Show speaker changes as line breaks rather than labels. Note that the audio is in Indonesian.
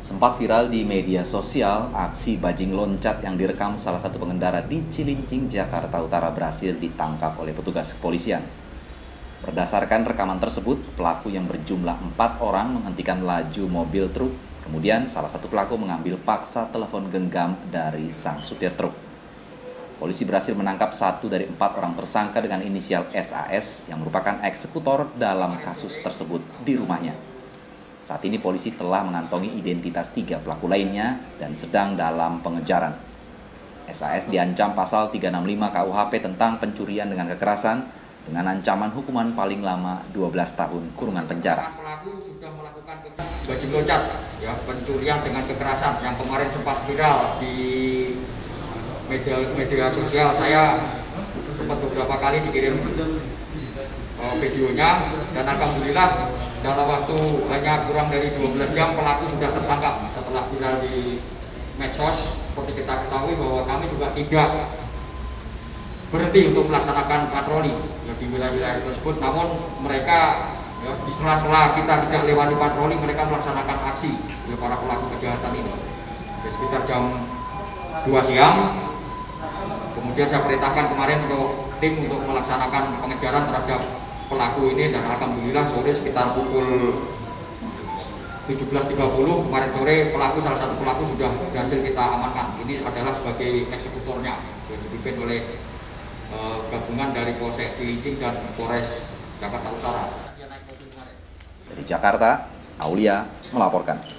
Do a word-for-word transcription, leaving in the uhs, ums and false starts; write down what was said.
Sempat viral di media sosial, aksi bajing loncat yang direkam salah satu pengendara di Cilincing, Jakarta Utara berhasil ditangkap oleh petugas kepolisian. Berdasarkan rekaman tersebut, pelaku yang berjumlah empat orang menghentikan laju mobil truk. Kemudian salah satu pelaku mengambil paksa telepon genggam dari sang supir truk. Polisi berhasil menangkap satu dari empat orang tersangka dengan inisial S A S yang merupakan eksekutor dalam kasus tersebut di rumahnya. Saat ini polisi telah mengantongi identitas tiga pelaku lainnya dan sedang dalam pengejaran. S A S diancam pasal tiga enam lima K U H P tentang pencurian dengan kekerasan dengan ancaman hukuman paling lama dua belas tahun kurungan penjara.
Pelaku sudah melakukan bajing loncat, ya, pencurian dengan kekerasan yang kemarin sempat viral di media, media sosial. Saya sempat beberapa kali dikirim uh, videonya dan alhamdulillah dalam waktu hanya kurang dari dua belas jam pelaku sudah tertangkap setelah viral di medsos. Seperti kita ketahui bahwa kami juga tidak berhenti untuk melaksanakan patroli ya, di wilayah-wilayah tersebut, namun mereka ya, di sela-sela kita tidak lewati patroli, mereka melaksanakan aksi ya, para pelaku kejahatan ini ya, sekitar jam dua siang. Kemudian saya perintahkan kemarin untuk tim untuk melaksanakan pengejaran terhadap pelaku ini dan alhamdulillah sore sekitar pukul tujuh belas tiga puluh kemarin sore pelaku salah satu pelaku sudah berhasil kita amankan. Ini adalah sebagai eksekutornya yang dipimpin oleh uh, gabungan dari Polsek Cilincing dan Polres Jakarta Utara.
Dari Jakarta, Aulia melaporkan.